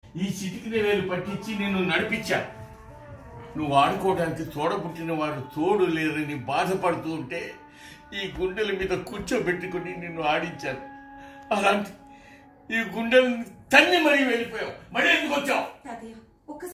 ఈ చిటికిన వేలు పట్టించి నిన్ను నడిపించా. నువ్వు ఆడుకోవడానికి తోడబుట్టిన వారు తోడు లేరని బాధపడుతూ ఉంటే ఈ గుండెల మీద కూర్చోబెట్టుకుని నిన్ను ఆడించాను. అలాంటి ఈ గుండెలను తన్ని మరీ వెళ్ళిపోయావు. మళ్ళీ ఎందుకు వచ్చావు?